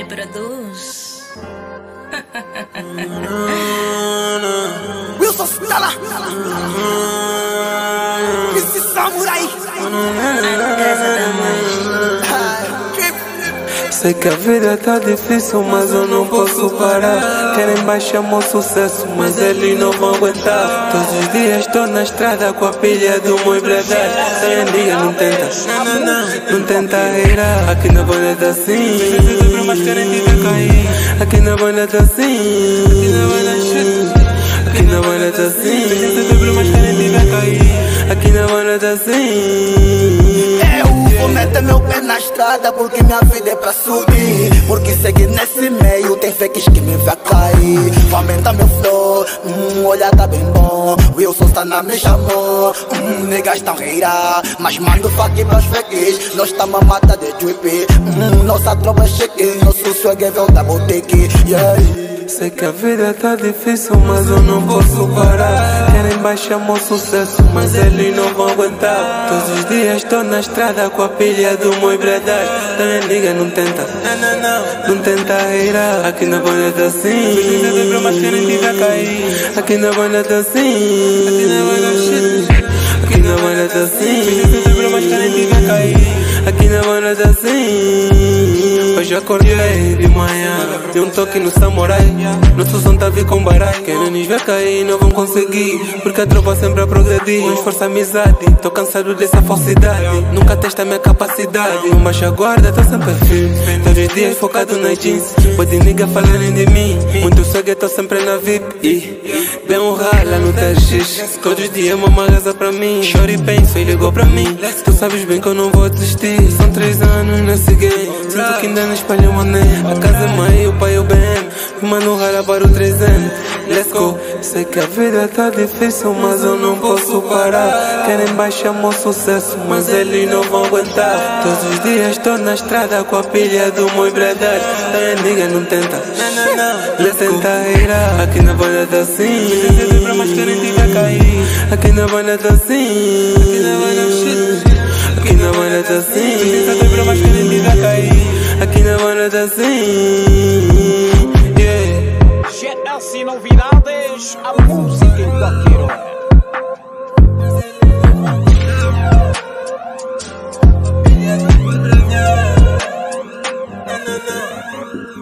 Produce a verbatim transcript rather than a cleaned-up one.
Ele produz. Wilson Stala, esse samurai. A casa da mãe. Sei que a vida tá difícil, mas eu não posso parar. Querem baixar meu sucesso, mas eles não vão aguentar. Todos os dias estou na estrada com a pilha do meu bradar. Sem liga, não tenta, não tenta reirar. Aqui na bolha tá assim, aqui na bolha tá assim, aqui na bolha tá assim, aqui na bolha tá assim. Eu vou meter meu pé na estrada porque minha vida é pra subir. Porque seguir nesse meio tem fakes que me vai cair. Vou aumentar meu flow, hum, olha tá bem bom. Wilson Stala me chamou, hum, niggas tão reira. Mas mando fuck pras fakes, nós tamo a mata de drip. hum, Nossa tropa é chique, nosso swag é volta boutique, yeah. Sei que a vida tá difícil, mas eu não posso parar. Querem baixar meu sucesso, mas eles não vão aguentar. Todos os dias estou na estrada com a pilha do meu bradar. Também liga, não tenta, não tenta reirar. Aqui na bolha tá assim, aqui na bolha tá assim, aqui na bolha tá assim, aqui na bolha tá assim. Hoje acordei de manhã, dei um toque no samurai. Nosso som tá vindo com barai. Querem nos ver cair, não vão conseguir, porque a tropa sempre a progredir. Com esforço, amizade, tô cansado dessa falsidade. Nunca testa minha capacidade. Não baixa a guarda, tô sempre firme. Todos os dias focado nas jeans. Pode nigga falarem de mim. Muito swag, tô sempre na V I P. E bem um rala no T X. Todos os dias uma reza pra mim. Choro e penso e ligou pra mim. Tu sabes bem que eu não vou desistir. São três anos nesse game. Sinto que ainda não espalho o mané. A casa é mãe, o pai é o B M. Mano, rara para o trezentos. Let's go. Sei que a vida tá difícil, mas eu não posso parar. Querem baixar meu sucesso, mas eles não vão aguentar. Todos os dias estou na estrada com a pilha do meu bradar. Também liga, não tenta, não tenta reirar. Aqui na bolha tá assim, aqui na bolha tá assim, aqui na bolha tá assim, aqui na bolha tá assim. G L C Novidades, a música em qualquer hora. Na, na, na.